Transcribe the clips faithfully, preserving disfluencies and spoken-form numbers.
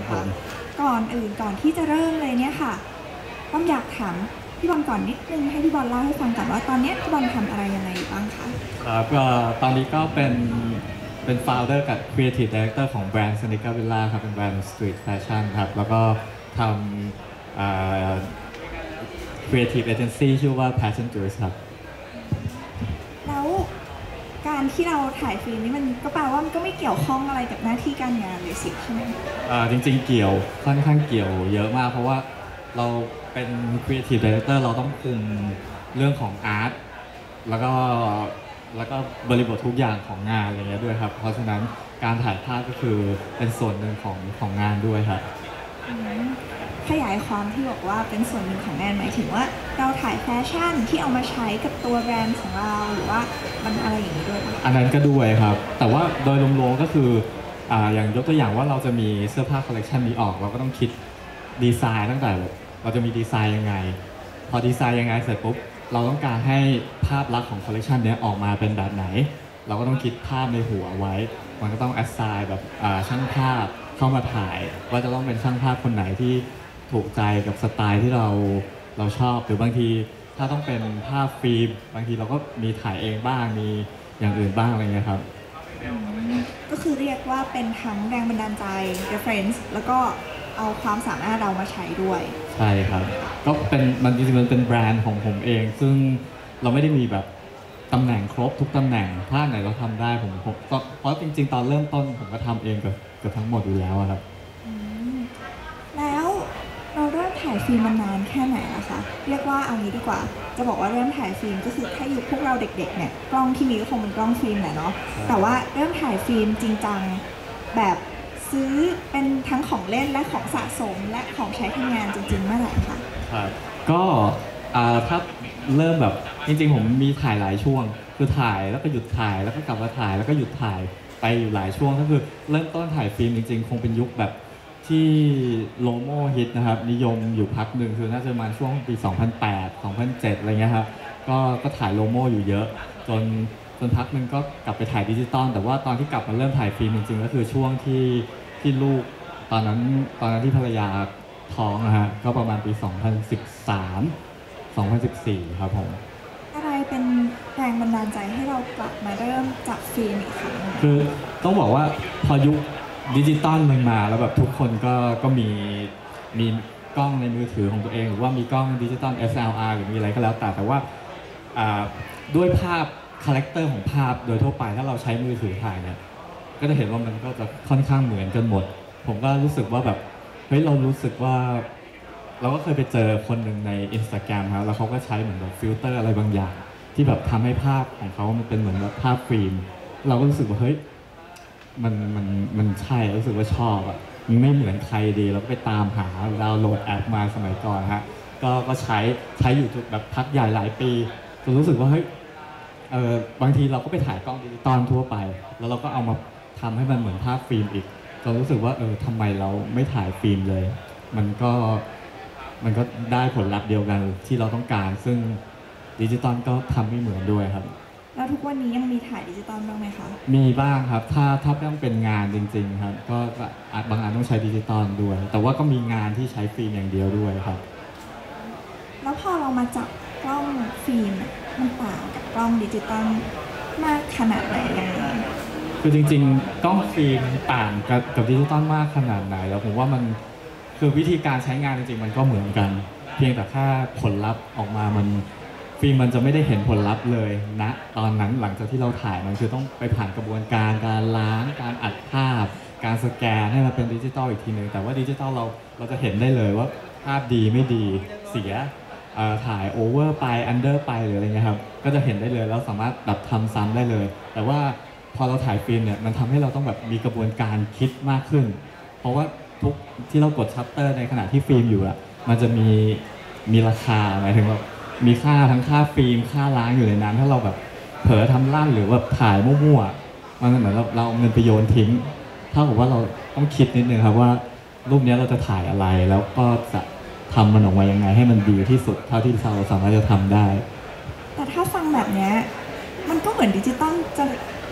นะคะก่อนอื่นก่อนที่จะเริ่มเลยเนี่ยค่ะต้อมอยากถามพี่บอลก่อนนิดนึงให้พี่บอลเล่าให้ฟังก่อนว่าตอนนี้พี่บอลทำอะไรยังไงอยู่บ้างคะครับก็ตอนนี้ก็เป็นเป็น founder กับ creative director ของแบรนด์ Sneaker Villa ครับเป็นแบรนด์ street fashion ครับแล้วก็ทำ creative agency ชื่อว่า Passion Juice ครับแล้วการที่เราถ่ายฟิล์มนี่มันก็แปลว่ามันก็ไม่เกี่ยวข้องอะไรกับหน้าที่การงานเลยสิใช่ไหมจริงๆเกี่ยวค่อนข้างเกี่ยวเยอะมากเพราะว่าเราเป็น creative director เราต้องคุมเรื่องของอาร์ตแล้วก็แล้วก็บริบททุกอย่างของงานอะไรเงี้ยด้วยครับเพราะฉะนั้นการถ่ายภาพก็คือเป็นส่วนหนึ่งของของงานด้วยครับขยายความที่บอกว่าเป็นส่วนหนึ่งของงานหมายถึงว่าเราถ่ายแฟชั่นที่เอามาใช้กับตัวแบรนด์ของเราหรือว่ามันอะไรอย่างนี้ด้วยอันนั้นก็ด้วยครับแต่ว่าโดยรวมๆก็คืออ่าอย่างยกตัวอย่างว่าเราจะมีเสื้อผ้าคอลเลกชันนี้ออกเราก็ต้องคิดดีไซน์ตั้งแต่เราจะมีดีไซน์ยังไงพอดีไซน์ยังไงเสร็จปุ๊บเราต้องการให้ภาพลักษณ์ของคอลเลกชันนี้ออกมาเป็นแบบไหนเราก็ต้องคิดภาพในหัวไว้มันก็ต้องแอสไซน์แบบช่างภาพเข้ามาถ่ายว่าจะต้องเป็นช่างภาพคนไหนที่ถูกใจกับสไตล์ที่เราเราชอบหรือบางทีถ้าต้องเป็นภาพฟิล์มบางทีเราก็มีถ่ายเองบ้างมีอย่างอื่นบ้างอะไรเงี้ยครับก็คือเรียกว่าเป็นทั้งแรงบันดาลใจ reference แล้วก็เอาความสามารถเรามาใช้ด้วยใช่ครับก็เป็นมันจริงๆมันเป็นแบรนด์ของผมเองซึ่งเราไม่ได้มีแบบตำแหน่งครบทุกตำแหน่งถ้าไหนเราทำได้ผมผมเพราะจริงๆตอนเริ่มต้นผมก็ทำเองกับกับทั้งหมดอยู่แล้วครับแล้วเราเริ่มถ่ายฟิล์มมานานแค่ไหนนะคะเรียกว่าเอางี้ดีกว่าจะบอกว่าเริ่มถ่ายฟิล์มก็คือถ้าอยู่พวกเราเด็กๆเนี่ยกล้องที่มีก็คงเป็นกล้องฟิล์มแหละเนาะแต่ว่าเริ่มถ่ายฟิล์มจริงจังแบบซื้อเป็นทั้งของเล่นและของสะสมและของใช้ทำงานจริงๆเมื่อไหร่คะครับก็ถ้าเริ่มแบบจริงๆผมมีถ่ายหลายช่วงคือถ่ายแล้วก็หยุดถ่ายแล้วก็กลับมาถ่ายแล้วก็หยุดถ่ายไปอยู่หลายช่วงก็คือเริ่มต้นถ่ายฟิล์มจริงๆคงเป็นยุคแบบที่โลโม่ฮิตนะครับนิยมอยู่พักหนึ่งคือน่าจะมาช่วงปีสองพันแปด สองพันเจ็ดอะไรเงี้ยครับก็ก็ถ่ายโลโม่อยู่เยอะจนจนพักหนึ่งก็กลับไปถ่ายดิจิตอลแต่ว่าตอนที่กลับมาเริ่มถ่ายฟิล์มจริงๆก็คือช่วงที่ที่ลูกตอนนั้นตอนนั้นที่ภรรยาท้องนะฮะก็ประมาณปีสองพันสิบสาม สองพันสิบสี่ครับผมอะไรเป็นแรงบันดาลใจให้เรากลับมาเริ่มจับฟิล์มอีกครั้งคือต้องบอกว่าพอยุคดิจิตอลมันมาแล้วแบบทุกคนก็ก็มีมีกล้องในมือถือของตัวเองหรือว่ามีกล้องดิจิตอล เอส แอล อาร์ หรือมีอะไรก็แล้วแต่แต่ว่าด้วยภาพคาแรคเตอร์ของภาพโดยทั่วไปถ้าเราใช้มือถือถ่ายเนี่ยก็จะเห็นว่ามันก็จะค่อนข้างเหมือนกันหมดผมก็รู้สึกว่าแบบเฮ้ยเรารู้สึกว่าเราก็เคยไปเจอคนหนึ่งใน Instagram ครับแล้วเขาก็ใช้เหมือนแบบฟิลเตอร์อะไรบางอย่างที่แบบทำให้ภาพของเขามันเป็นเหมือนแบบภาพฟิล์มเราก็รู้สึกว่าเฮ้ยมันมันมันใช่รู้สึกว่าชอบอ่ะมันไม่เหมือนใครดีเราก็ไปตามหาดาวน์โหลดแอปมาสมัยก่อนฮะก็ก็ใช้ใช้อยู่แบบพักใหญ่หลายปีจนรู้สึกว่าเฮ้ยเออบางทีเราก็ไปถ่ายกล้องดิจิตอลทั่วไปแล้วเราก็เอามาทำให้มันเหมือนภาพฟิล์มอีกจนรู้สึกว่าเออทำไมเราไม่ถ่ายฟิล์มเลยมันก็มันก็ได้ผลลัพธ์เดียวกันที่เราต้องการซึ่งดิจิตอลก็ทำไม่เหมือนด้วยครับแล้วทุกวันนี้ยังมีถ่ายดิจิตอลบ้างไหมคะมีบ้างครับถ้าถ้าต้องเป็นงานจริงๆครับก็บางอันต้องใช้ดิจิตอลด้วยแต่ว่าก็มีงานที่ใช้ฟิล์มอย่างเดียวด้วยครับแล้วพอเรามาจับกล้องฟิล์มมันต่างกับกล้องดิจิตอลมากขนาดไหนยังไงคือจริงๆกล้องฟิล์มต่างกับกับดิจิตอลมากขนาดไหนแล้วผมว่ามันคือวิธีการใช้งานจริงๆมันก็เหมือนกันเพียงแต่ถ้าผลลัพธ์ออกมามันฟิล์มมันจะไม่ได้เห็นผลลัพธ์เลยนะตอนนั้นหลังจากที่เราถ่ายมันคือต้องไปผ่านกระบวนการการล้างการอัดภาพการสแกนให้มันเป็นดิจิตอลอีกทีนึงแต่ว่าดิจิตอลเราเราจะเห็นได้เลยว่าภาพดีไม่ดีเสียถ่ายโอเวอร์ไปอันเดอร์ไปหรืออะไรเงี้ยครับก็จะเห็นได้เลยแล้วสามารถแบบทำซ้ำได้เลยแต่ว่าพอเราถ่ายฟิล์มเนี่ยมันทำให้เราต้องแบบมีกระบวนการคิดมากขึ้นเพราะว่าทุกที่เรากดชัตเตอร์ในขณะที่ฟิล์มอยู่อะมันจะมีมีราคาหมายถึงว่ามีค่าทั้งค่าฟิล์มค่าล้างอยู่ในนั้นถ้าเราแบบเผลอทำลั่นหรือว่าถ่ายมั่วๆมันเหมือนเราเราเอาเงินไปโยนทิ้งเท่ากับว่าเราต้องคิดนิดนึงครับว่ารูปนี้เราจะถ่ายอะไรแล้วก็จะทำมันออกมายังไงให้มันดีที่สุดเท่าที่เราสามารถจะทำได้แต่ถ้าฟังแบบนี้มันก็เหมือนดิจิตอลจะ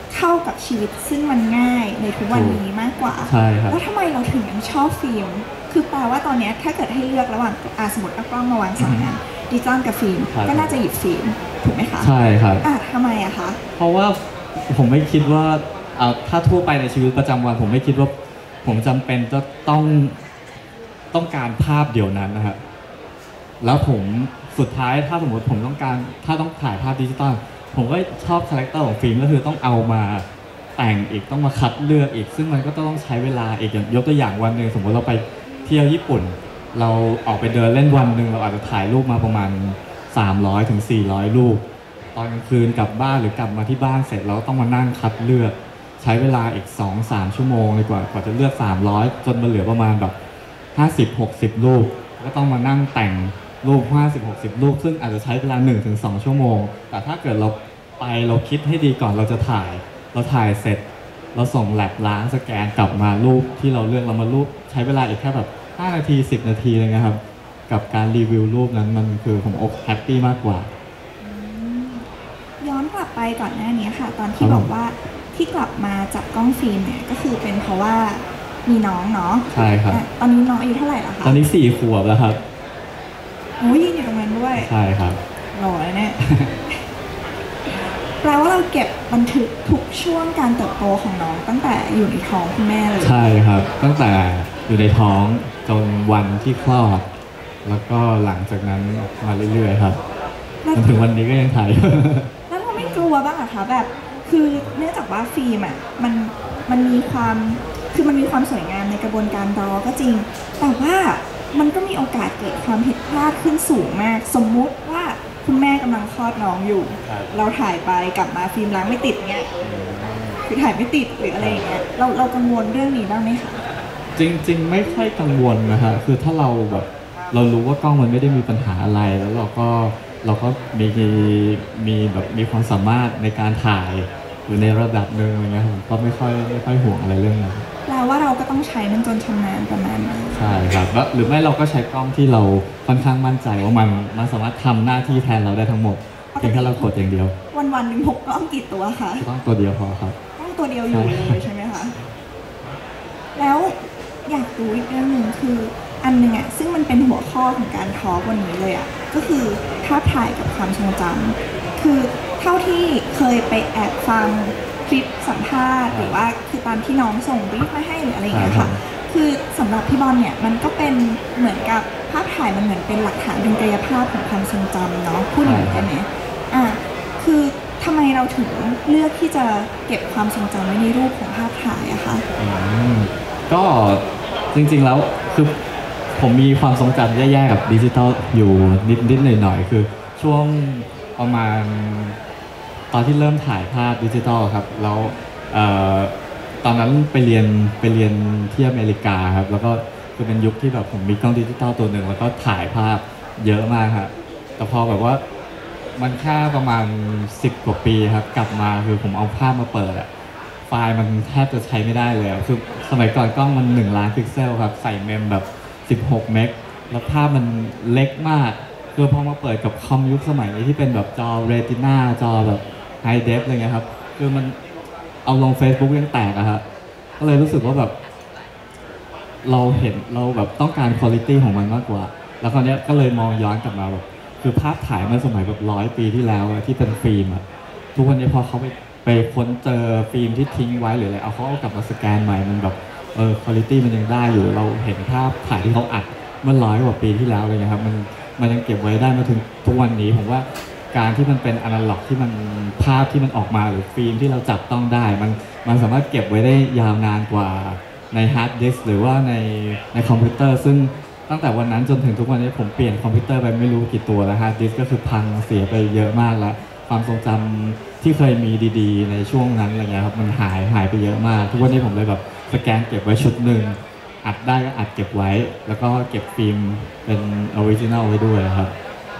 เข้ากับชีวิตซึ่งมันง่ายในทุกวันนี้มากกว่าใช่ครับแล้วทำไมเราถึงยังชอบฟิล์มคือแปลว่าตอนนี้ถ้าเกิดให้เลือกระหว่างอาสมมติเอากล้องมาวางสองอันดิจิตอลกับฟิล์มก็น่าจะหยิบฟิล์มถูกไหมคะใช่ครับอ่ะทำไมอะคะเพราะว่าผมไม่คิดว่าเอาถ้าทั่วไปในชีวิตประจำวันผมไม่คิดว่าผมจำเป็นจะต้องต้องการภาพเดียวนั้นนะครับแล้วผมสุดท้ายถ้าสมมติผมต้องการถ้าต้องถ่ายภาพดิจิตอลผมก็ชอบคาแรคเตอร์ของฟิล์มก็คือต้องเอามาแต่งอีกต้องมาคัดเลือกอีกซึ่งมันก็ต้องใช้เวลาอีกอย่างยกตัวอย่างวันหนึ่งสมมติเราไปเที่ยวญี่ปุ่นเราออกไปเดินเล่นวันหนึ่งเราอาจจะถ่ายรูปมาประมาณสามร้อยถึงสี่ร้อยรูปตอนกลางคืนกลับบ้านหรือกลับมาที่บ้านเสร็จเราต้องมานั่งคัดเลือกใช้เวลาอีก สองถึงสาม ชั่วโมงเลยกว่ากว่าจะเลือกสามร้อยจนมาเหลือประมาณแบบห้าสิบ หกสิบรูปก็ต้องมานั่งแต่งรูปห้าสิบ หกสิบรูปซึ่งอาจจะใช้เวลา หนึ่งถึงสอง ชั่วโมงแต่ถ้าเกิดเราไปเราคิดให้ดีก่อนเราจะถ่ายเราถ่ายเสร็จเราส่งแลบล้างสแกนกลับมารูปที่เราเลือกเรามารูปใช้เวลาอีกแค่แบบห้านาทีสิบนาทีเลยนะครับกับการรีวิวรูปนั้นมันคือผมอกแฮปปี้มากกว่าย้อนกลับไปก่อนหน้านี้ค่ะตอนที่บอกว่าที่กลับมาจับกล้องฟิล์มเนี่ยก็คือเป็นเพราะว่ามีน้องเนาะใช่ครับตอนนี้น้องอายุเท่าไหร่แล้วคะตอนนี้สี่ขวบแล้วครับโอ้ยยืนอยู่ตรงนั้นด้วยใช่ครับหล่อเลยเนี่ยแปลว่าเราเก็บบันทึกทุกช่วงการเติบโตของน้องตั้งแต่อยู่ในท้องคุณแม่เลยใช่ครับตั้งแต่อยู่ในท้องจนวันที่คลอดแล้วก็หลังจากนั้นมาเรื่อยๆครับจนถึงวันนี้ก็ยังถ่ายแล้วเราไม่กลัวบ้างอะคะแบบคือเนื่องจากว่าฟิล์มอะมันมันมีความคือมันมีความสวยงามในกระบวนการรอก็จริงแต่ว่ามันก็มีโอกาสเกิดความผิดพลาดขึ้นสูงมากสมมุติว่าคุณแม่กำลังคลอดน้องอยู่เราถ่ายไปกลับมาฟิล์มล้างไม่ติดเงี้ยคือถ่ายไม่ติดหรืออะไรอย่างเงี้ยเราเรากังวลเรื่องนี้บ้างไหมคะจริงๆไม่ค่อยกังวลนะฮะคือถ้าเราแบบเรารู้ว่ากล้องมันไม่ได้มีปัญหาอะไรแล้วเราก็เราก็มีมีแบบมีความสามารถในการถ่ายอยู่ในระดับหนึ่งอะไรเงี้ยผมก็ไม่ค่อยไม่ค่อยห่วงอะไรเรื่องนั้นแปลว่าเราก็ต้องใช้มันจนชำนาญประมาณนั้นใช่ครับหรือไม่เราก็ใช้กล้องที่เราค่อนข้างมั่นใจว่ามันมันสามารถทำหน้าที่แทนเราได้ทั้งหมดเพียงแค่เรากดอย่างเดียววันวันหนึ่งหกกล้องกี่ตัวคะกล้องตัวเดียวพอครับกล้องตัวเดียวอยู่เลยใช่ไหมคะแล้วอยากรู้อีกเรื่องหนึ่งคืออันหนึ่งอ่ะซึ่งมันเป็นหัวข้อของการทอล์กวันนี้เลยอ่ะก็คือภาพถ่ายกับความทรงจำคือเท่าที่เคยไปแอบฟังคลิปสัมภาษณ์หรือว่าคือตามที่น้องส่งบรีฟมาให้หรืออะไรอย่างเงี้ยค่ะคือสำหรับพี่บอลเนี่ยมันก็เป็นเหมือนกับภาพถ่ายมันเหมือนเป็นหลักฐานทางกายภาพของความทรงจำเนาะพูดอย่างนี้ได้ไหมอ่าคือทำไมเราถึงเลือกที่จะเก็บความทรงจำไว้ในรูปของภาพถ่ายอะคะก็จริงๆแล้วคือผมมีความทรงจำแย่ๆกับดิจิตอลอยู่นิดๆหน่อยๆคือช่วงประมาณตอนที่เริ่มถ่ายภาพดิจิตอลครับแล้วตอนนั้นไปเรียนไปเรียนที่อเมริกาครับแล้วก็คือเป็นยุคที่แบบผมมีกล้องดิจิตอลตัวหนึ่งแล้วก็ถ่ายภาพเยอะมากครับแต่พอแบบว่ามันแค่ประมาณสิบกว่าปีครับกลับมาคือผมเอาภาพมาเปิดอะไฟล์มันแทบจะใช้ไม่ได้เลยคือสมัยก่อนกล้องมันหนึ่งล้านพิกเซลครับใส่เมมแบบสิบหกเมกแล้วภาพมันเล็กมากคือพอมาเปิดกับคอมยุคสมัยนี้ที่เป็นแบบจอเรติน่าจอแบบไฮเดฟอะไรเงี้ยครับคือมันเอาลง Facebook ยังแตกอะครับก็เลยรู้สึกว่าแบบเราเห็นเราแบบต้องการคุณภาพของมันมากกว่าแล้วคราวนี้ก็เลยมองย้อนกลับมาแบบคือภาพถ่ายเมื่อสมัยแบบร้อยปีที่แล้วที่เป็นฟิล์มอะทุกวันนี้พอเขาไปไปค้นเจอฟิล์มที่ทิ้งไว้หรืออะไรเอาเขาเอากลับมาสแกนใหม่มันแบบเออคุณภาพมันยังได้อยู่เราเห็นภาพถ่ายที่เขาอัดเมื่อร้อยกว่าปีที่แล้วเลยนะครับมันมันยังเก็บไว้ได้มาถึงทุกวันนี้ผมว่าการที่มันเป็นอนาล็อกที่มันภาพที่มันออกมาหรือฟิล์มที่เราจับต้องได้มันมันสามารถเก็บไว้ได้ยาวนานกว่าในฮาร์ดดิสก์หรือว่าในในคอมพิวเตอร์ซึ่งตั้งแต่วันนั้นจนถึงทุกวันนี้ผมเปลี่ยนคอมพิวเตอร์ไปไม่รู้กี่ตัวแล้วฮาร์ดดิสก์ก็คือพังเสียไปเยอะมากแล้วความทรงจำที่เคยมีดีๆในช่วงนั้นอะไรเงี้ยครับมันหายหายไปเยอะมากทุกวันนี้ผมเลยแบบสแกนเก็บไว้ชุดหนึ่งอัดได้ก็อัดเก็บไว้แล้วก็เก็บฟิล์มเป็นออริจินัลไว้ด้วยครับ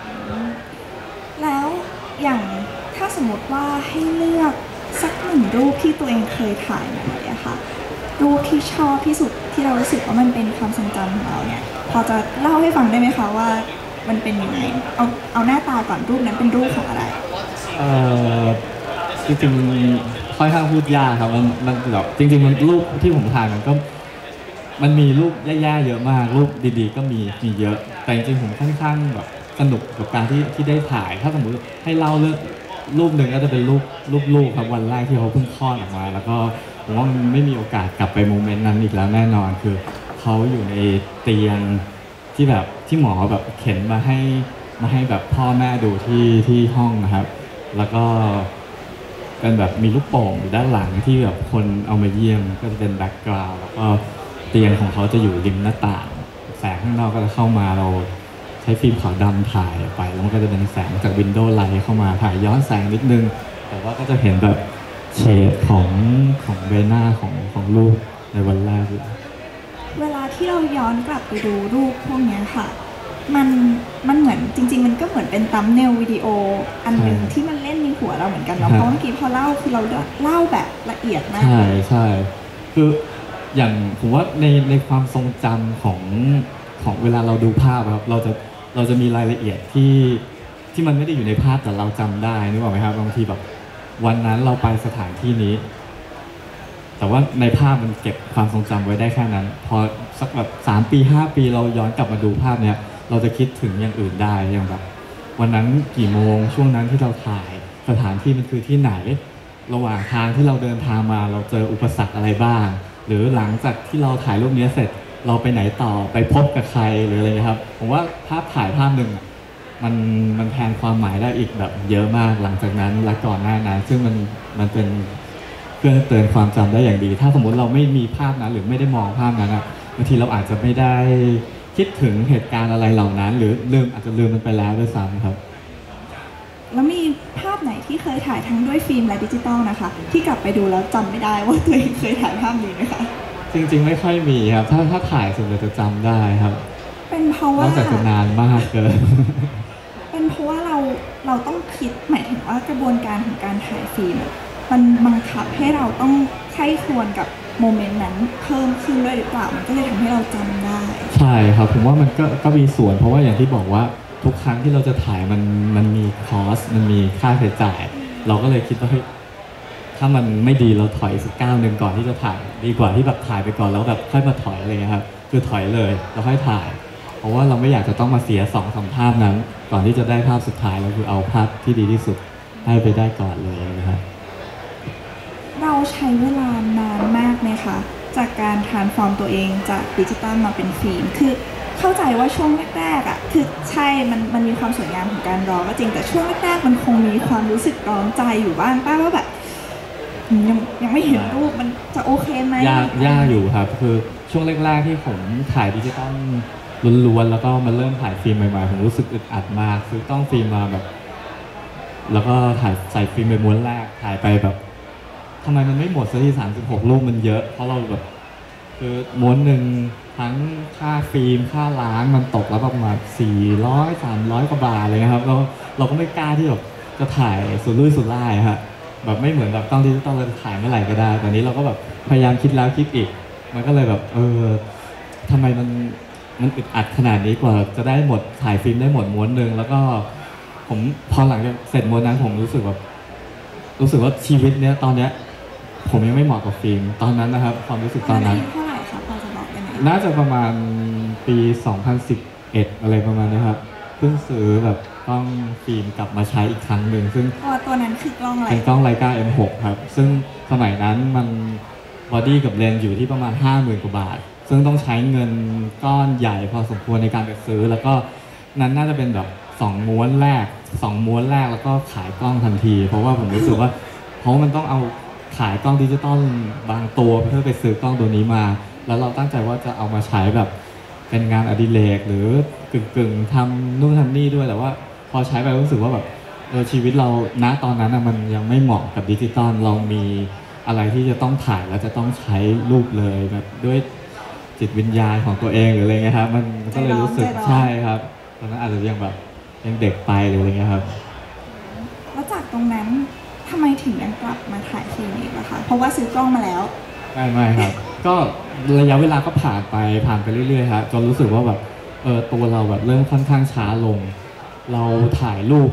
แล้วอย่างถ้าสมมติว่าให้เลือกสักหนึ่งรูปที่ตัวเองเคยถ่ายมาเนี่ยค่ะรูปที่ชอบที่สุดที่เรารู้สึกว่ามันเป็นความทรงจำของเราเนี่ยพอจะเล่าให้ฟังได้ไหมคะว่ามันเป็นยังไงเอาเอาหน้าตาก่อนรูปนั้นเป็นรูปของอะไรเอ่อจริงๆค่อนข้างพูดยากครับมันมันแบบจริงๆมันรูปที่ผมถ่ายมันก็มันมีรูปแย่ๆเยอะมากรูปดีๆก็มีมีเยอะแต่จริงๆผมค่อนข้างแบบสนุกกับการที่ที่ได้ถ่าย ถ้าสมมติให้เล่าเรื่องรูปหนึ่งก็จะเป็นรูปรูปลูกครับวันแรกที่เขาเพิ่งคลอดออกมา แล้วก็ผมว่ามันไม่มีโอกาสกลับไปโมเมนต์นั้นอีกแล้วแน่นอนคือเขาอยู่ในเตียงที่แบบที่หมอแบบเข็นมาให้มาให้แบบพ่อแม่ดูที่ที่ห้องนะครับแล้วก็เป็นแบบมีลูกโป่งอยู่ด้านหลังที่แบบคนเอามาเยี่ยมก็จะเป็นแบ็กกราวด์แล้วก็เตียงของเขาจะอยู่ริมหน้าต่างแสงข้างนอกก็จะเข้ามาเราใช้ฟิล์มขาวดำถ่ายไปแล้วมันก็จะเป็นแสงจากวินโดว์ไลท์เข้ามาถ่ายย้อนแสงนิดนึงแต่ว่าก็จะเห็นแบบเฉดของของใบหน้าของของลูกในวันแรกเลยเวลาที่เราย้อนกลับไปดูรูปพวกนี้ค่ะมันมันเหมือนจริงๆมันก็เหมือนเป็นตัมเนลวิดีโออันหนึ่งที่มันเล่นในหัวเราเหมือนกันเนาะเพราะเมื่อกี้พอเล่าคือเราเล่าแบบละเอียดมากใช่ใช่คืออย่างผมว่าในในความทรงจำของของเวลาเราดูภาพครับเราจะเราจะมีรายละเอียดที่ที่มันไม่ได้อยู่ในภาพแต่เราจำได้นึกออกไหมครับบางทีแบบวันนั้นเราไปสถานที่นี้แต่ว่าในภาพมันเก็บความทรงจำไว้ได้แค่นั้นพอสักแบบสามปีห้าปีเราย้อนกลับมาดูภาพเนี้ยเราจะคิดถึงอย่างอื่นได้อย่างแบบวันนั้นกี่โมงช่วงนั้นที่เราถ่ายสถานที่มันคือที่ไหนระหว่างทางที่เราเดินทางมาเราเจออุปสรรคอะไรบ้างหรือหลังจากที่เราถ่ายรูปนี้เสร็จเราไปไหนต่อไปพบกับใครหรืออะไรครับผมว่าภาพถ่ายภาพหนึ่งมันมันแทนความหมายได้อีกแบบเยอะมากหลังจากนั้นและก่อนหน้านั้นซึ่งมันมันเป็นเครื่องเตือนความจำได้อย่างดีถ้าสมมติเราไม่มีภาพนั้นหรือไม่ได้มองภาพนั้นอ่ะบางทีเราอาจจะไม่ได้คิดถึงเหตุการณ์อะไรเหล่านั้นหรือลืมอาจจะลืมมันไปแล้วด้วยซ้ำครับแล้วมีภาพไหนที่เคยถ่ายทั้งด้วยฟิล์มและดิจิตอลนะคะที่กลับไปดูแล้วจำไม่ได้ว่าตัวเองเคยถ่ายภาพนี้ไหมคะจริงๆไม่ค่อยมีครับถ้าถ้าถ่ายส่วนใหญ่จะจำได้ครับเป็นเพราะว่านอกจากจะนานมากเกินเป็นเพราะว่าเราเราต้องคิดหมายถึงว่ากระบวนการของการถ่ายฟิล์มมันบังคับให้เราต้องใคร่ครวญกับโมเมนต์นั้นเพิ่มขึ้นด้วยหรือเปล่ามันก็เลยทำให้เราจำได้ใช่ครับผมว่ามันก็ก็มีส่วนเพราะว่าอย่างที่บอกว่าทุกครั้งที่เราจะถ่ายมันมันมีคอสมันมีค่าใช้จ่ายเราก็เลยคิดว่าเฮ้ยถ้ามันไม่ดีเราถอยสักก้าวหนึ่งก่อนที่จะถ่ายดีกว่าที่แบบถ่ายไปก่อนแล้วแบบค่อยมาถอยอะไรเงี้ยครับคือถอยเลยแล้วค่อยถ่ายเพราะว่าเราไม่อยากจะต้องมาเสียสองสามภาพนั้นก่อนที่จะได้ภาพสุดท้ายเราคือเอาภาพที่ดีที่สุดให้ไปได้ก่อนเลยนะครับเราใช้เวลานานมากไหมคะจากการทรานส์ฟอร์มตัวเองจากดิจิตอลมาเป็นฟิล์มคือเข้าใจว่าช่วงแรกๆอ่ะคือใช่มันมันมีความสวยงามของการรอก็จริงแต่ช่วงแรกๆมันคงมีความรู้สึกร้อนใจอยู่บ้างป้าว่าแบบยังยังไม่เห็นรูปมันจะโอเคไหมยากยากอยู่ครับคือช่วงแรกๆที่ผมถ่ายดิจิตอลล้วนๆแล้วก็มาเริ่มถ่ายฟิล์มใหม่ๆผมรู้สึกอึดอัดมากคือต้องฟิล์มมาแบบแล้วก็ถ่ายใส่ฟิล์มไปม้วนแรกถ่ายไปแบบทำไมมันไม่หมดสักทีสามสิบหกรูปมันเยอะเพราะเราแบบคือม้วนหนึ่งทั้งค่าฟิล์มค่าล้างมันตกแล้วประมาณสี่ร้อยสามร้อยกว่าบาทเลยนะครับเราเราก็ไม่กล้าที่แบบจะถ่ายสุดรุ่ยสุดร่ายฮะแบบไม่เหมือนแบบต้องดิจิตอลเราถ่ายเมื่อไหร่ก็ได้แต่นี้เราก็แบบพยายามคิดแล้วคิดอีกมันก็เลยแบบเออทำไมมันมันอึดอัดขนาดนี้กว่าจะได้หมดถ่ายฟิล์มได้หมดม้วนหนึ่งแล้วก็ผมพอหลังจากเสร็จม้วนนั้นผมรู้สึกแบบรู้สึกว่าชีวิตเนี้ยตอนเนี้ยผมยังไม่เหมาะกับฟิล์มตอนนั้นนะครับความรู้สึกตอนนั้นเท่าไหร่คะพอจะบอกได้ไหมน่าจะประมาณปีสองพันสิบเอ็ดอะไรประมาณนี้ครับเพิ่งซื้อแบบกล้องฟิล์มกลับมาใช้อีกครั้งหนึ่งซึ่งตัวตัวนั้นคือกล้องอะไรเป็นกล้องไลกา เอ็ม หก ครับซึ่งสมัยนั้นมันบอดี้กับเลนส์อยู่ที่ประมาณ ห้าหมื่น กว่าบาทซึ่งต้องใช้เงินก้อนใหญ่พอสมควรในการไปซื้อแล้วก็นั้นน่าจะเป็นแบบสองม้วนแรกสองม้วนแรกแล้วก็ขายกล้องทันทีเพราะว่าผมรู้สึกว่าเพราะมันต้องเอาขายกล้องดิจิตอลบางตัวเพื่อไปซื้อกล้องตัวนี้มาแล้วเราตั้งใจว่าจะเอามาใช้แบบเป็นงานอดิเรกหรือกึ่งๆทำนู่นทำนี่ด้วยแต่ว่าพอใช้ไปรู้สึกว่าแบบเออชีวิตเราณตอนนั้นมันยังไม่เหมาะกับดิจิตอลเรามีอะไรที่จะต้องถ่ายแล้วจะต้องใช้รูปเลยแบบด้วยจิตวิญญาณของตัวเองหรืออะไรเงี้ยครับมันก็เลยรู้สึกใช่ครับตอนนั้นอาจจะยังแบบยังเด็กไปหรืออะไรเงี้ยครับแล้วจากตรงนั้นทำไมถึงยังกลับมาถ่ายฟิล์มอีกล่ะคะเพราะว่าซื้อกล้องมาแล้วไม่ไม่ครับ ก็ระยะเวลาก็ผ่านไปผ่านไปเรื่อยๆครับจนรู้สึกว่าแบบเออตัวเราแบบเริ่มค่อนข้างช้าลงเราถ่ายรูปเนี่ยส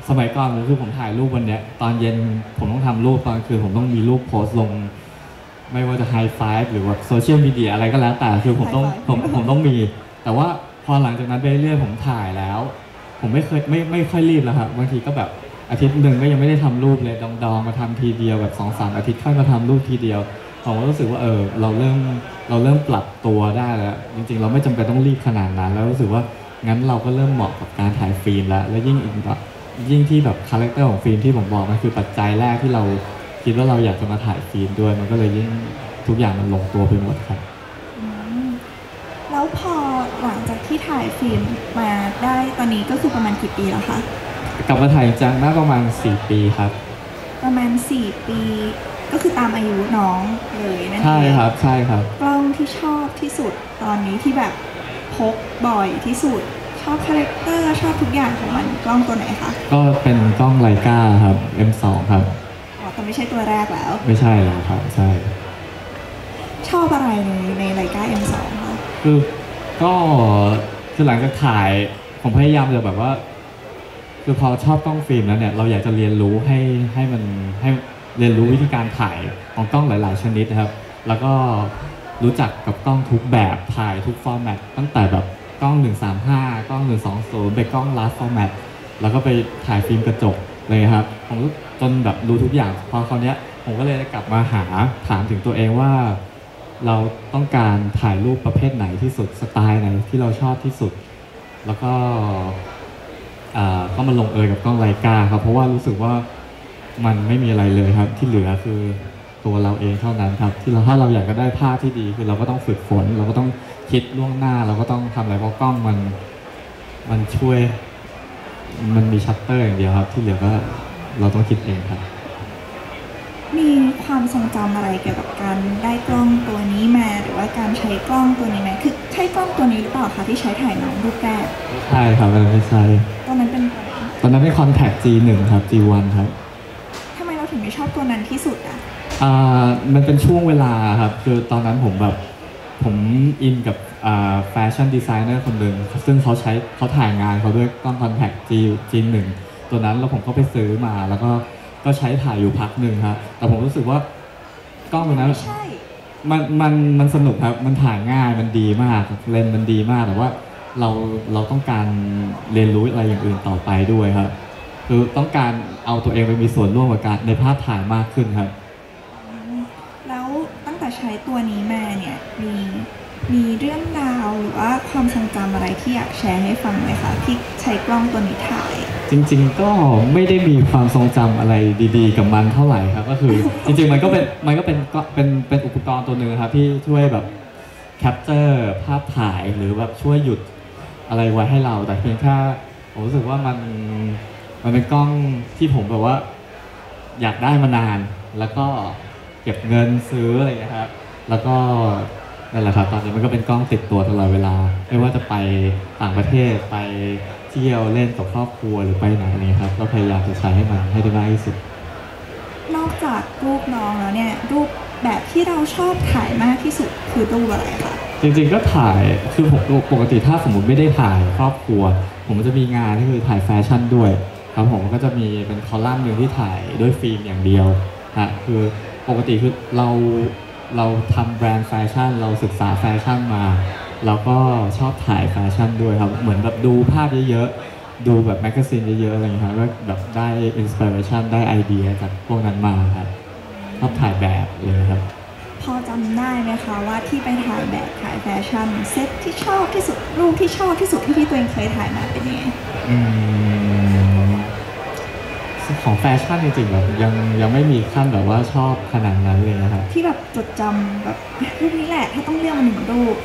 สมัยก่อนคือผมถ่ายรูปวันเนี้ยตอนเย็นผมต้องทำรูปตอนคืนผมต้องมีรูปโพสต์ลงไม่ว่าจะไฮไฟฟ์หรือว่าโซเชียลมีเดียอะไรก็แล้วแต่คือผมต้องผมผมต้องมีแต่ว่าพอหลังจากนั้นไปเรื่อยๆผมถ่ายแล้ว ผมไม่เคยไม่ไม่ค่อยรีบแล้วครับบางทีก็แบบอาทิตย์หนึ่งก็ยังไม่ได้ทำรูปเลยดองๆมาทำทีเดียวแบบสองสามอาทิตย์ค่อยมาทำรูปทีเดียวผมก็รู้สึกว่าเออเราเริ่มเราเริ่มปรับตัวได้แล้วจริงๆเราไม่จำเป็นต้องรีบขนาดนั้นแล้วรู้สึกว่างั้นเราก็เริ่มเหมาะกับการถ่ายฟิล์มแล้วแล้วยิ่งอีกแบบยิ่งที่แบบคาแรคเตอร์ของฟิล์มที่ผมบอกมันคือปัจจัยแรกที่เราคิดว่าเราอยากจะมาถ่ายฟิล์มด้วยมันก็เลยยิ่งทุกอย่างมันลงตัวไปหมดครับอืมแล้วพอหลังจากที่ถ่ายฟิล์มมาได้ตอนนี้ก็คือประมาณกี่ปีแล้วคะกลับมาถ่ายจังน่าประมาณสี่ปีครับประมาณสี่ปีก็คือตามอายุน้องเลยนั่นเองใช่ครับใช่ครับกล้องที่ชอบที่สุดตอนนี้ที่แบบพกบ่อยที่สุดชอบคาแรคเตอร์ชอบทุกอย่างของมันกล้องตัวไหนคะก็เป็นกล้องไลกาครับ เอ็ม สอง ครับอ๋อแต่ไม่ใช่ตัวแรกแล้วไม่ใช่แล้วครับใช่ชอบอะไรในในไลกา เอ็ม สอง คะคือก็คือหลังจากถ่ายผมพยายามจะแบบว่า คือพอชอบกล้องฟิล์มแล้วเนี่ยเราอยากจะเรียนรู้ให้ให้มันให้เรียนรู้วิธีการถ่ายของกล้องหลาย ๆ ชนิดนะครับ แล้วก็รู้จักกับกล้องทุกแบบถ่ายทุกฟอร์แมตตั้งแต่แบบกล้องหนึ่งสามห้ากล้องหนึ่งสองศูนย์ไปกล้อง large format แล้วก็ไปถ่ายฟิล์มกระจกเลยครับผมจนแบบรู้ทุกอย่างพอคราวเนี้ยผมก็เลยกลับมาหาถามถึงตัวเองว่า เราต้องการถ่ายรูปประเภทไหนที่สุดสไตล์ไหนที่เราชอบที่สุด แล้วก็อ่าก็มาลงเอยกับกล้องไลกาครับเพราะว่ารู้สึกว่ามันไม่มีอะไรเลยครับ ที่เหลือคือตัวเราเองเท่านั้นครับ ที่เราถ้าเราอยากจะได้ภาพที่ดีคือเราก็ต้องฝึกฝน เราก็ต้องคิดล่วงหน้า เราก็ต้องทำอะไรเพราะกล้องมันมันช่วยมันมีชัตเตอร์อย่างเดียวครับ ที่เหลือก็เราต้องคิดเองครับมีความทรงจำอะไรเกี่ยวกับการได้กล้องตัวนี้มาหรือว่าการใช้กล้องตัวนี้ไหมคือใช้กล้องตัวนี้หรือเปล่าคะที่ใช้ถ่ายน้องรูปแรกใช่ครับมันไม่ใช่ตอนนั้นเป็นตัวไหนตอนนั้นเป็น Contact จี หนึ่ง ครับ จี วัน ครับทำไมเราถึงไม่ชอบตัวนั้นที่สุดอ่ะอ่ามันเป็นช่วงเวลาครับคือตอนนั้นผมแบบผมอินกับอ่าแฟชั่นดีไซเนอร์คนหนึ่งซึ่งเขาใช้เขาถ่ายงานเขาด้วยกล้อง Contact G จี หนึ่ง ตัวนั้นแล้วผมก็ไปซื้อมาแล้วก็ก็ใช้ถ่ายอยู่พักหนึ่งครับแต่ผมรู้สึกว่ากล้องตัวนั้นไม่ใช่มันมันมันสนุกครับมันถ่ายง่ายมันดีมากเลนส์มันดีมากแต่ว่าเราเราต้องการเรียนรู้อะไรอย่างอื่นต่อไปด้วยครับคือต้องการเอาตัวเองไปมีส่วนร่วมกับการในภาพถ่ายมากขึ้นครับแล้วตั้งแต่ใช้ตัวนี้มาเนี่ยมีมีเรื่องราวหรือว่าความทรงจำอะไรที่อยากแชร์ให้ฟังไหมคะที่ใช้กล้องตัวนี้ถ่ายจริงๆก็ไม่ได้มีความทรงจำอะไรดีๆกับมันเท่าไหร่ครับก็คือจริงๆมันก็เป็นมันก็เป็นก็เป็นเป็นอุปกรณ์ตัวหนึ่งครับที่ช่วยแบบแคปเจอร์ภาพถ่ายหรือแบบช่วยหยุดอะไรไว้ให้เราแต่เพียงแค่ผมรู้สึกว่ามันมันเป็นกล้องที่ผมแบบว่าอยากได้มานานแล้วก็เก็บเงินซื้ออะไรอย่างเงี้ยครับแล้วก็นั่นแหละครับตอนนี้มันก็เป็นกล้องติดตัวตลอดเวลาไม่ว่าจะไปต่างประเทศไปเที่ยวเล่นกับครอบครัวหรือไปไหนอะไรครับก็พยายามจะใช้ให้มันให้ได้มากที่สุดนอกจากรูปน้องแล้วเนี่ยรูปแบบที่เราชอบถ่ายมากที่สุดคือรูปอะไรคะจริงๆก็ถ่ายคือผมปกติถ้าสมมติไม่ได้ถ่ายครอบครัว ผมจะมีงานที่คือถ่ายแฟชั่นด้วยครับผมก็จะมีเป็นคอลัมน์หนึ่งที่ถ่ายด้วยฟิล์มอย่างเดียวฮะคือปกติคือเราเราทำแบรนด์แฟชั่น เราศึกษาแฟชั่นมาเราก็ชอบถ่ายแฟชั่นด้วยครับเหมือนแบบดูภาพเยอะๆดูแบบแมกกาซีนเยอะๆอะไรอย่างเงี้ยครับก็แบบได้อินสปิเรชันได้ไอเดียจากพวกนั้นมาครับชอบถ่ายแบบเลยครับพอจำได้ไหมคะว่าที่ไปถ่ายแบบถ่ายแฟชั่นเซตที่ชอบที่สุดรูปที่ชอบที่สุดที่พี่ตัวเองเคยถ่ายมาเป็นยังไงอืมของแฟชั่นจริงๆแบบยังยังไม่มีขั้นแบบว่าชอบขนาดนั้นเลยนะครับที่แบบจดจำแบบรูปนี้แหละถ้าต้องเลือกมาหนึ่งรูป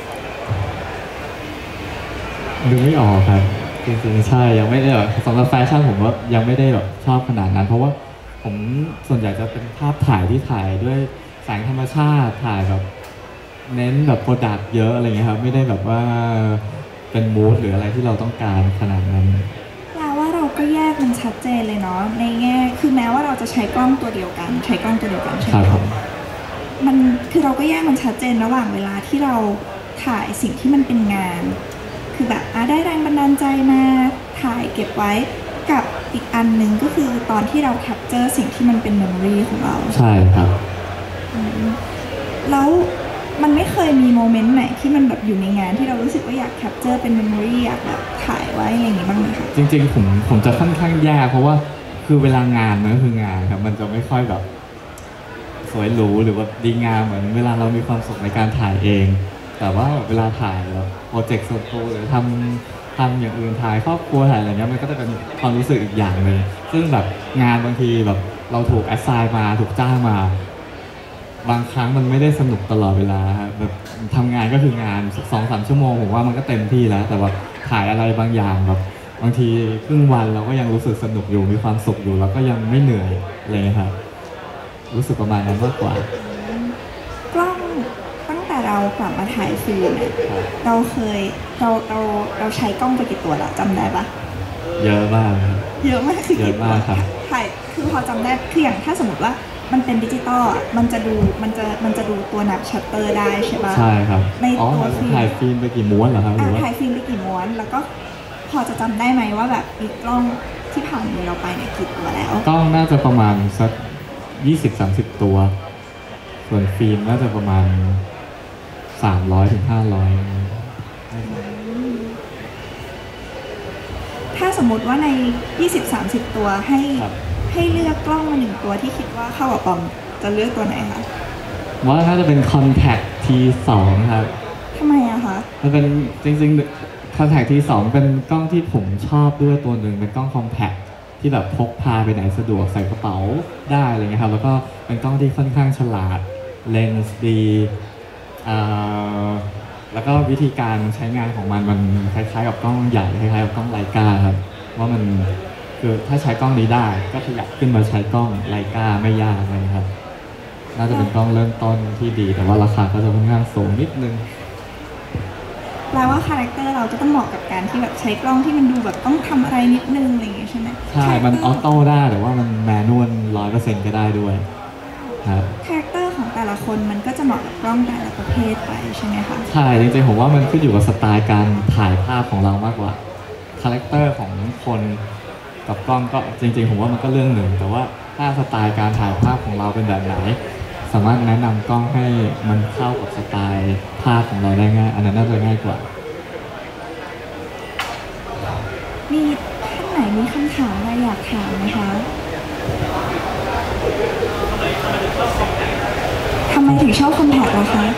ดูไม่ออกครับจริงๆใช่ยังไม่ได้แบบสำหรับแฟชั่นผมว่ายังไม่ได้แบบชอบขนาดนั้น เพราะว่าผมส่วนใหญ่จะเป็นภาพถ่ายที่ถ่ายด้วยแสงธรรมชาติถ่ายแบบเน้นแบบโปรดักต์เยอะอะไรเงี้ยครับไม่ได้แบบว่าเป็นมูดหรืออะไรที่เราต้องการขนาดนั้นแปลว่าเราก็แยกมันชัดเจนเลยเนาะในแง่คือแม้ว่าเราจะใช้กล้องตัวเดียวกัน ใช้กล้องตัวเดียวกันใช่ไหมคครัรับบมันคือเราก็แยกมันชัดเจนระหว่างเวลาที่เราถ่ายสิ่งที่มันเป็นงาน คือแบบอ่ะได้แรงบันดาลใจมาถ่ายเก็บไว้กับอีกอันหนึ่งก็คือตอนที่เราแคปเจอร์สิ่งที่มันเป็นเมมโมรีของเราใช่ครับอืมแล้วมันไม่เคยมีโมเมนต์ไหนที่มันแบบอยู่ในงานที่เรารู้สึกว่าอยากแคปเจอร์เป็นเมมโมรีอยากแบบถ่ายไว้อะไรอย่างงี้บ้างไหมคะจริงๆผมผมจะค่อนข้างแย่เพราะว่าคือเวลางานมันก็คืองานครับมันจะไม่ค่อยแบบสวยหรูหรือว่าดีงามเหมือนเวลาเรามีความสุขในการถ่ายเอง แต่ว่าเวลาถ่ายแบบโปรเจกต์ส่วนตัวหรือทำทำอย่างอื่นถ่ายครอบครัวถ่ายอะไรเงี้ยมันก็จะเป็นความรู้สึกอีกอย่างหนึ่งซึ่งแบบงานบางทีแบบเราถูกแอสไซน์มาถูกจ้างมา บางครั้งมันไม่ได้สนุกตลอดเวลาครับแบบทำงานก็คืองานสองสามชั่วโมงผมว่ามันก็เต็มที่แล้ว แต่ว่าถ่ายอะไรบางอย่างแบบบางทีครึ่งวันเราก็ยังรู้สึกสนุกอยู่มีความสุขอยู่แล้วก็ยังไม่เหนื่อยอะไรเงี้ยครับรู้สึกประมาณนั้นมากกว่ากล้องตั้งแต่เรากลับมาถ่ายฟิล์มเนี่ยครับเราเคยเราเราเราใช้กล้องไปกี่ตัวละจำได้ปะเยอะมากครับเยอะมากคือเยอะมากครับถ่ายคือพอจำได้คืออย่างถ้าสมมติว่ามันเป็นดิจิตอลอะมันจะดูมันจะมันจะดูตัวนับชัตเตอร์ได้ใช่ปะใช่ครับในอ๋อตัวฟิล์มถ่ายฟิล์มไปกี่ม้วนเหรอครับหรืออ่ะว่าถ่ายฟิล์มไปกี่ม้วน แล้วก็พอจะจำได้ไหมว่าแบบมีกล้องที่ผ่านมือเราไปเนี่ยกี่ตัวแล้วกล้องน่าจะประมาณสักยี่สิบสามสิบตัว ส่วนฟิล์มน่าจะประมาณสามร้อยถึงห้าร้อยถ้าสมมติว่าใน ยี่สิบสามสิบ ตัวให้ครับให้เลือกกล้องมาหนึ่งตัวที่คิดว่าเข้ากับปอมจะเลือกตัวไหนคะว่าน่าจะเป็น Contact ที สอง ครับทำไมอะคะมันเป็นจริงๆ Contact ที สอง เป็นกล้องที่ผมชอบด้วยตัวหนึ่งเป็นกล้อง Compact ที่แบบพกพาไปไหนสะดวกใส่กระเป๋าได้อะไรเงี้ยครับแล้วก็เป็นกล้องที่ค่อนข้างฉลาดเลนส์ดีอ่าแล้วก็วิธีการใช้งานของมันมันคล้ายๆกับกล้องใหญ่คล้ายๆกับกล้องไลกาครับว่ามันคือถ้าใช้กล้องนี้ได้ก็คืออยากขึ้นมาใช้กล้องไลกาไม่ยากเลยครับ น่าจะเป็นกล้องเริ่มต้นที่ดีแต่ว่าราคาก็จะค่อนข้างสูงนิดนึงแปลว่าคาแรคเตอร์เราก็ต้องเหมาะกับการที่แบบใช้กล้องที่มันดูแบบต้องทำอะไรนิดนึงอะไรอย่างเงี้ยใช่ไหมใช่ มันออโต้ได้แต่ว่ามันแมนนวลร้อยเปอร์เซ็นต์ก็ได้ด้วยครับคาแรคเตอร์ของแต่ละคนมันก็จะเหมาะกับกล้องแต่ละประเภทไปใช่ไหมคะใช่จริงๆผมว่ามันขึ้นอยู่กับสไตล์การถ่ายภาพของเรามากกว่าคาแรคเตอร์ของคนกับกล้องก็จริงๆผมว่ามันก็เรื่องหนึ่ง แต่ว่าถ้าสไตล์การถ่ายภาพของเราเป็นแบบไหน สามารถแนะนำกล้องให้มันเข้ากับสไตล์ภาพของเราได้ง่ายอันนั้นน่าจะง่ายกว่ามีท่านไหนมีคำถามอะไรอยากถามไหมคะทำไมถึงชอบคอมแพคล่ะคะ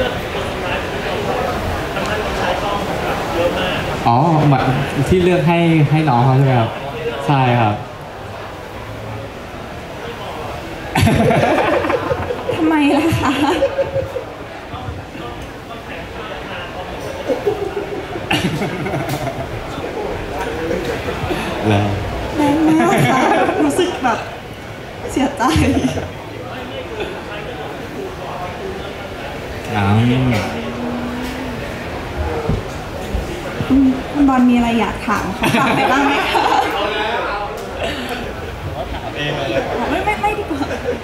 อ๋อหมายที่เลือกให้ให้น้องเขาใช่ไหมครับ ใช่ครับทำไมล่ะคะแล้วแรงมากค่ะ รู้สึกแบบเสียใจน้ำคุณคุณบอลมีอะไรอยากถามเขาถามไปบ้างไหมคะไม่ไม่ไม่ดีกว่า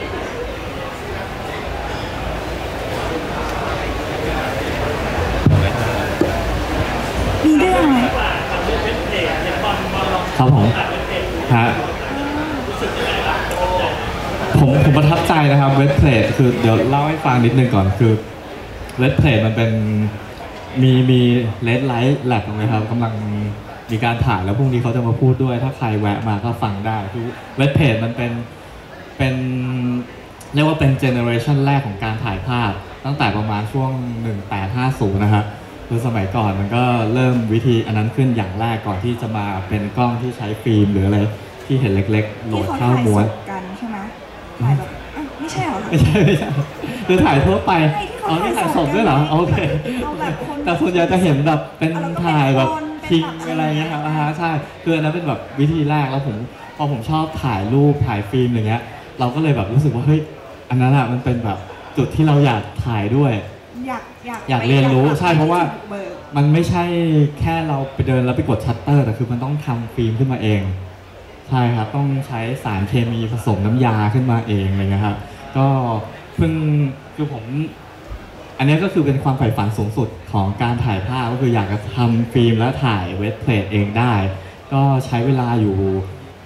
มีเรื่องอะไรครับผมฮะผมผมประทับใจนะครับเวทเพลทคือเดี๋ยวเล่าให้ฟังนิดนึงก่อนคือเวทเพลทมันเป็นมีมีเลดไลท์แลบไหมครับกำลังมีการถ่ายแล้วพรุ่งนี้เขาจะมาพูดด้วย ถ้าใครแวะมาก็ฟังได้คือเวทเพลทมันเป็นเป็นเรียกว่าเป็นเจเนอเรชันแรกของการถ่ายภาพ ตั้งแต่ประมาณช่วงหนึ่งแปดห้าศูนย์นะครับคือสมัยก่อนมันก็เริ่มวิธีอันนั้นขึ้นอย่างแรกก่อนที่จะมาเป็นกล้องที่ใช้ฟิล์มหรืออะไรที่เห็นเล็กๆโหลที่ดเขาเข้าถ่ายม้สวนดกันใช่ไหมถ่ายแบบอ่ะไม่ใช่เหรอคะไม่ใช่ไม่ใช่คือถ่ายทั่วไปใช่ที่เขาอ๋อนี่ถ่ายสดถ่ายสดด้วยเหรอกันโอเคเอาแบบคนแต่ส่วนใหญ่จะเห็นแบบเป็นเอาแล้วก็ถ่ายแบบเป็นคนทิ้งเป็นแบบอะไรเงี้ยครับอ่าฮะใช่คืออันนั้นเป็นแบบวิธีแรกแล้วผมพอผมชอบถ่ายรูปถ่ายฟิล์มอย่างเงี้ย เราก็เลยแบบรู้สึกว่าเฮ้ยอันนั้นอะมันเป็นแบบจุดที่เราอยากถ่ายด้วยอยากอยากอยากเรียนรู้ไปใช่เพราะว่าเบิกมันไม่ใช่แค่เราไปเดินแล้วไปกดชัตเตอร์แต่คือมันต้องทำฟิล์มขึ้นมาเอง ใช่ครับต้องใช้สารเคมีผสมน้ำยาขึ้นมาเองอะไรเงี้ยครับก็เพิ่งคือผม อันนี้ก็คือเป็นความใฝ่ฝันสูงสุดของการถ่ายภาพก็คืออยากจะทำฟิล์มและถ่ายเวทเพลทเองได้ ก็ใช้เวลาอยู่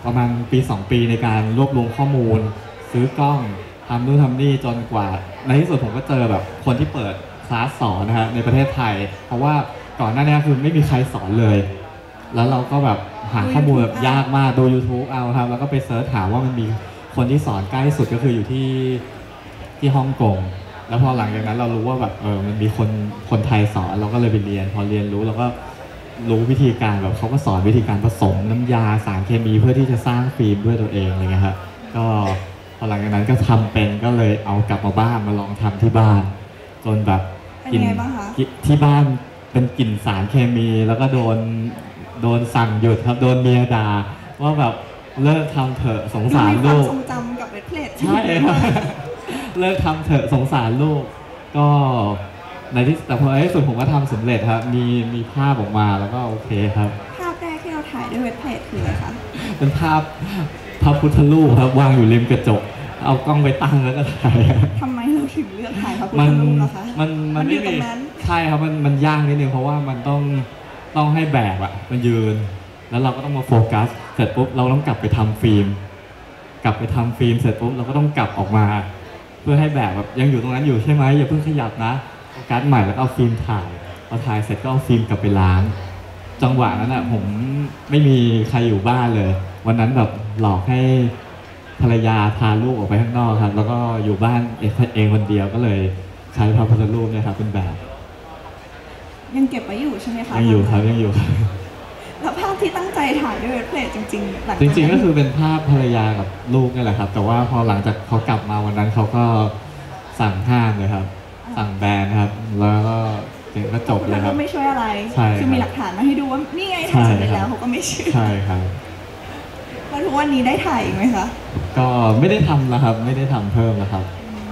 ประมาณปีสองปีในการรวบรวมข้อมูล ซื้อกล้องทำนู่นทำนี่จนกว่าในที่สุดผมก็เจอแบบคนที่เปิดคลาสสอนนะฮะในประเทศไทย เพราะว่าก่อนหน้านี้คือไม่มีใครสอนเลย แล้วเราก็แบบหาข้อมูลแบบยากมากดู YouTube เอาครับแล้วก็ไปเสิร์ชหาว่ามันมีคนที่สอนใกล้สุดก็คืออยู่ที่ที่ฮ่องกงแล้วพอหลังจากนั้นเรารู้ว่าแบบเออมันมีคนคนไทยสอนเราก็เลยไปเรียนพอเรียนรู้เราก็รู้วิธีการแบบเขาก็สอนวิธีการผสมน้ำยาสารเคมีเพื่อที่จะสร้างฟิล์มด้วยตัวเองอะไรเงี้ยครับก็พอหลังจากนั้นก็ทำเป็นก็เลยเอากลับมาบ้านมาลองทำที่บ้านจนแบบเป็นไงบ้างคะที่บ้านเป็นกลิ่นสารเคมีแล้วก็โดนโดนสั่งหยุดครับโดนเมียด่าว่าแบบเลิกทำเถอะสงสารลูกมีความทรงจำกับเรดเพลทใช่ครับ เลิกทำเถอะสงสารลูกก็ในที่แต่พอในที่สุดผมก็ทำสำเร็จครับมีมีภาพออกมาแล้วก็โอเคครับภาพแรกที่เราถ่ายด้วยเรดเพลทคืออะไรคะเป็นภาพพระพุทธรูปครับวางอยู่ริมกระจกเอากล้องไปตั้งแล้วก็ถ่ายทำไมเราถึงเลือกถ่ายพระพุทมัธนรูปล่ะคะมันมันอไม่ยู่ตรมีงนั้นใช่ครับมันมันยากนิดนึงเพราะว่ามันต้องต้องให้แบบอะมันยืน แล้วเราก็ต้องมาโฟกัสเสร็จปุ๊บเราต้องกลับไปทำฟิล์มกลับไปทำฟิล์มเสร็จปุ๊บเราก็ต้องกลับออกมา เพื่อให้แบบแบบยังอยู่ตรงนั้นอยู่ใช่ไหมอย่าเพิ่งขยับนะโฟกัสใหม่แล้วก็เอาฟิล์มถ่ายพอถ่ายเสร็จก็เอาฟิล์มกลับไปล้างจังหวะนั้นอะผมไม่มีใครอยู่บ้านเลย วันนั้นแบบหลอกให้ภรรยาพาลูกออกไปข้างนอกครับแล้วก็อยู่บ้านเองเองคนเดียวก็เลยใช้พระพุทธรูปเนี่ยครับเป็นแบบยังเก็บไว้อยู่ใช่ไหมคะยังอยู่ครับยังอยู่ครับแล้วภาพที่ตั้งใจถ่ายด้วยเรดเพลทจริงๆหลังจจากริงๆก็นั้นคือเป็นภาพภรรยากับลูกนี่แหละครับ แต่ว่าพอหลังจากเขากลับมาวันนั้นเขาก็สั่งห้ามเลยครับ สั่งแบนครับ แล้วก็เก็จบเลยครับก็ไม่ช่วยอะไรใช่ครับคือมีหลักฐานมาให้ดูว่านี่ไงถ่ายสำเร็จแล้วเขาก็ไม่เชื่อใช่ครับแล้วทุกวันนี้ได้ถ่ายอีกไหมคะก็ไม่ได้ทำแล้วครับ ไม่ได้ทำเพิ่มแล้วครับ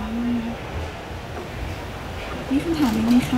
มีคำถามอีกไหมคะ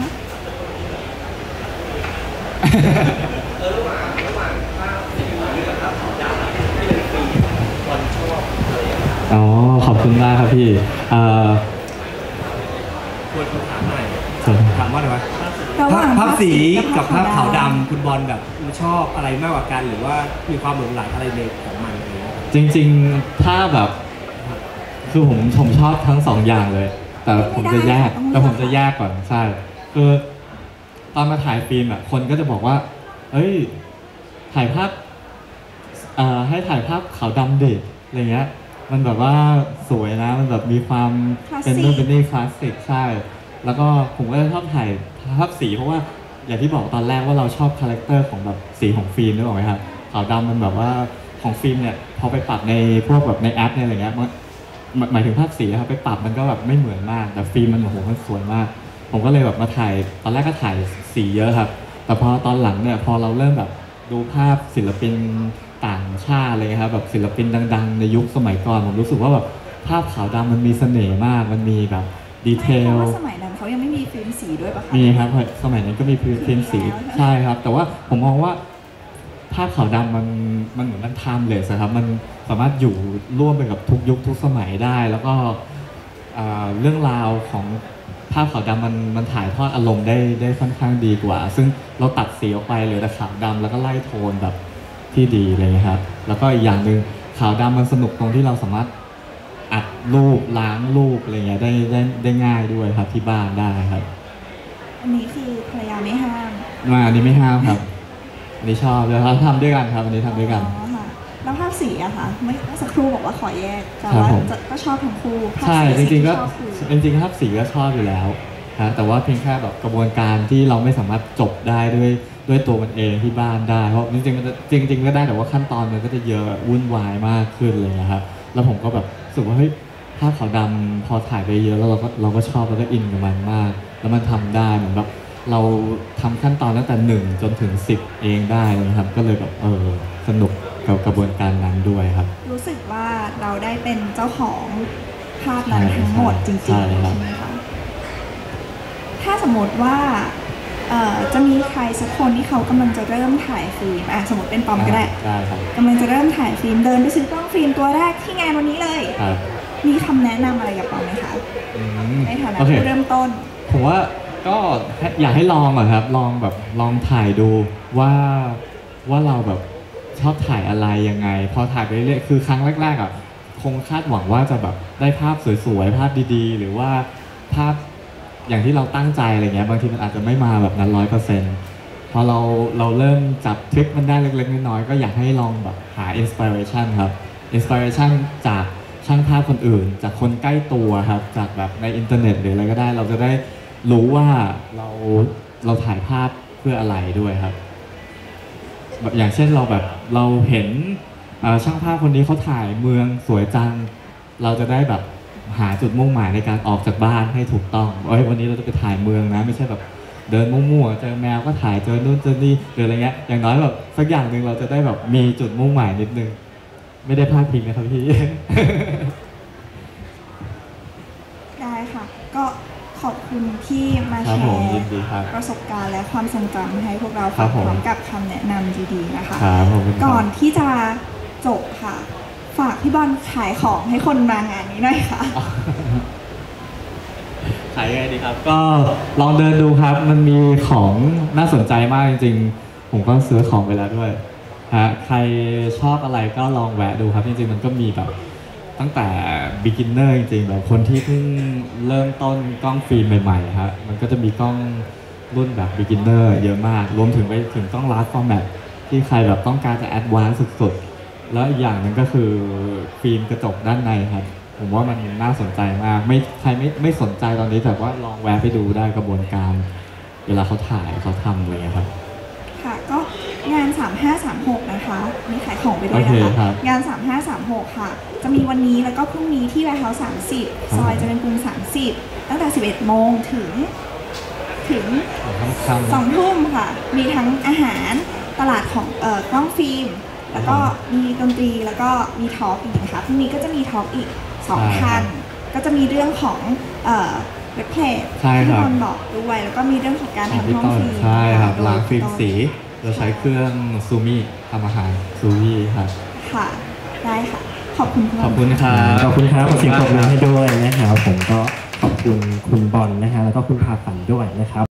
อ๋อขอบคุณมากครับพี่เอ่อควรถามหน่อยเชิญถามว่าอะไรวะระหว่างภาพสีกักับบ ภาภาพพขาขาว วดำดำคุณบอลแบบชอบอะไรมากกว่ากัน หรือว่ามีความหลงใหลอะไรในของมันอะไรเงี้ยจริงๆถ้าแบบ คือผมผมชอบทั้งสองอย่างเลย แต่ผมจะแยก แต่ผมจะแยกก่อนใช่คือตอนมาถ่ายฟิล์มอ่ะคนก็จะบอกว่า เอ้ย ถ่ายภาพเอ่อให้ถ่ายภาพขาวดำเด็กอะไรเงี้ย มันแบบว่าสวยนะ มันแบบมีความเป็นนู่นเป็นนี่คลาสสิกใช่ แล้วก็ผมก็จะชอบถ่ายภาพสีเพราะว่าอย่างที่บอกตอนแรกว่าเราชอบคาแรคเตอร์ของแบบสีของฟิล์มนึกออกไหมครับขาวดำมันแบบว่าของฟิล์มเนี่ยพอไปปรับในพวกแบบในแอปเนี่ยอะไรเงี้ยมันหมายถึงภาพสีนะครับไปปรับมันก็แบบไม่เหมือนมากแต่ฟิล์มมันโอ้โหมันสวยมาก ผมก็เลยแบบมาถ่ายตอนแรกก็ถ่ายสีเยอะครับ แต่พอตอนหลังเนี่ยพอเราเริ่มแบบดูภาพศิลปินต่างชาติอะไรเงี้ยครับแบบศิลปินดังๆ ในยุคสมัยก่อนผมรู้สึกว่าแบบภาพขาวดำมันมีเสน่ห์มากมันมีแบบดีเทเพลราะว่าสมัยนั้นเขายังไม่มีฟิล์มสีด้วยปะคะมีครับสมัยนั้นก็มีฟิล์มสีใช่ครับ แต่ว่าผมมองว่าภาพขาวดำมันมันเหมือนมันไทม์เลสครับมันสามารถอยู่ร่วมไปกับทุกยุคทุกสมัยได้ แล้วก็อ่าเรื่องราวของภาพขาวดำมันมันถ่ายทอดอารมณ์ได้ได้ค่อนข้างดีกว่า ซึ่งเราตัดสีออกไปเหลือแต่ขาวดำแล้วก็ไล่โทนแบบที่ดีเลยครับ แล้วก็อีกอย่างหนึ่งขาวดำมันสนุกตรงที่เราสามารถอัดรูปล้างรูปอะไรเงี้ยได้ได้ได้ง่ายด้วยครับที่บ้านได้ครับอันนี้คือภรรยาไม่ห้ามมาอันนี้ไม่ห้ามครับ อันนี้ชอบเลยครับทำด้วยกันครับ อันนี้ทำด้วยกันอ๋อค่ะแล้วภาพสีอะคะไม่เมื่อสักครู่บอกว่าขอแยกแต่ครับว่าผมจะก็ชอบทั้งคู่ภาพใช่จสีริงๆก็ที่ชอบคือจริงๆภาพสีก็ชอบอยู่แล้วฮะแต่ว่าเพียงแค่แบบกระบวนการที่เราไม่สามารถจบได้ด้วยด้วยตัวมันเองที่บ้านได้เพราะจริงๆมันจะจริง ๆ ก็ได้แต่ว่าขั้นตอนมันก็จะเยอะวุ่นวายมากขึ้นเลยนะครับแล้วผมก็แบบรู้สึกว่าเฮ้ยภาพขาวดำพอถ่ายไปเยอะแล้วเราก็เราก็ชอบแล้วก็อินกับมันมาก แล้วมันทำได้เหมือนแบบเราทำขั้นตอนตั้งแต่หนึ่งจนถึงสิบเองได้นะครับ ก็เลยแบบเออสนุกกับกระบวนการนั้นด้วยครับรู้สึกว่าเราได้เป็นเจ้าของภาพนั้นทั้งหมดจริงๆใช่ครับใช่ไหมคะถ้าสมมติว่าเอ่อจะมีใครสักคนที่เขากำลังจะเริ่มถ่ายฟิล์มอ่ะสมมติเป็นปอมก็ได้ได้ครับกำลังจะเริ่มถ่ายฟิล์มเดินไปซื้อกล้องฟิล์มตัวแรกที่งานวันนี้เลยครับมีคำแนะนำอะไรกับปอมไหมคะอืมในฐานะโอเคผู้เริ่มต้นผมว่าก็อยากให้ลองก่อนครับ ลองแบบลองถ่ายดูว่าว่าเราแบบชอบถ่ายอะไรยังไง พอถ่ายไปเรื่อยๆคือครั้งแรกๆอ่ะคงคาดหวังว่าจะแบบได้ภาพสวยๆภาพดีๆหรือว่าภาพอย่างที่เราตั้งใจอะไรเงี้ยบางทีมันอาจจะไม่มาแบบนั้นร้อยเปอร์เซ็นต์พอเราเราเริ่มจับทริคมันได้เล็กๆน้อยๆก็อยากให้ลองแบบหาอินสปิเรชันครับอินสปิเรชันจากช่างภาพคนอื่นจากคนใกล้ตัวครับจากแบบในอินเทอร์เน็ตหรืออะไรก็ได้เราจะได้รู้ว่าเราเราถ่ายภาพเพื่ออะไรด้วยครับแบบอย่างเช่นเราแบบเราเห็นช่างภาพคนนี้เขาถ่ายเมืองสวยจังเราจะได้แบบหาจุดมุ่งหมายในการออกจากบ้านให้ถูกต้องเอ้ยวันนี้เราจะไปถ่ายเมืองนะไม่ใช่แบบเดินมั่วๆเจอแมวก็ถ่ายเจอนู่นเจอนี่หรืออะไรเงี้ยอย่างน้อยแบบสักอย่างหนึ่งเราจะได้แบบมีจุดมุ่งหมายนิดนึงไม่ได้พลาดพิงนะครับพี่ได้ค่ะก็ขอบคุณที่มาครัแชบผมร์ยินดีครับประสบการณ์และความทรงจำให้พวกเราครัฟับงผมพร้อมกับคำแนะนำดีๆนะคะครับผมเป็นก่อนที่จะจบค่ะ ฝากพี่บอลขายของให้คนมางานนี้หน่อยค่ะขายยังไงดีครับ ก็ลองเดินดูครับ มันมีของน่าสนใจมากจริงๆ ผมก็ซื้อของไปแล้วด้วยฮะใครชอบอะไรก็ลองแวะดูครับ จริงๆ มันก็มีแบบตั้งแต่ beginner จริงๆแบบคนที่เพิ่งเริ่มต้นกล้องฟิล์มใหม่ๆฮะมันก็จะมีกล้องรุ่นแบบ beginner เยอะมาก รวมถึงไปถึงกล้อง large format ที่ใครแบบต้องการจะ advance สุดๆ แล้วอีกอย่างหนึ่งก็คือฟิล์มกระจกด้านในครับ ผมว่ามันน่าสนใจมากไม่ใครไม่ไม่สนใจตอนนี้แต่ว่าลองแวะไปดูได้กระบวนการ เวลาเขาถ่ายเขาทำอะไรอย่างเงี้ยครับค่ะก็งาน สามห้าสามหก นะคะมีขายของไปด้วยโอเคนะครัคะบงาน สามห้าสามหก ค่ะ จะมีวันนี้แล้วก็พรุ่งนี้ที่ไวท์เฮาส์สามสิบครับซอยเจริญกรุงสามสิบ ตั้งแต่ สิบเอ็ดโมงถึงถึงค่ำสองทุ่มค่ะ มีทั้งอาหารตลาดของเอ่อกล้องฟิล์ม แล้วก็มีดนตรีแล้วก็มีทอล์กอีกนะคะพรุ่งนี้ก็จะมีทอล์กอีกสองใช่ครับคัน ก็จะมีเรื่องของเอ่อเว็บเพจใช่ครับที่บอลบอกด้วย แล้วก็มีเรื่องของการของพี่ทำห้องต้นฟิล์มใช่ครับโดยล้างฟิล์มพี่ต้นสีเราใช้เครื่องซูมิทำอาหารซูมิครับค่ะ ได้ค่ะ ขอบคุณคุณขอบคุณครับขอบคุณครับขอเสียงปรบมือให้ด้วยนะครับผมก็ขอบคุณคุณบอลนะฮะแล้วก็คุณพาฝันด้วยนะครับ